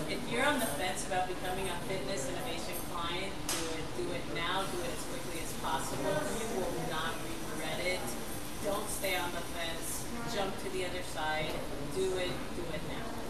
If you're on the fence about becoming a fitness innovation client, do it now, do it as quickly as possible. You will not regret it. Don't stay on the fence, jump to the other side, do it now.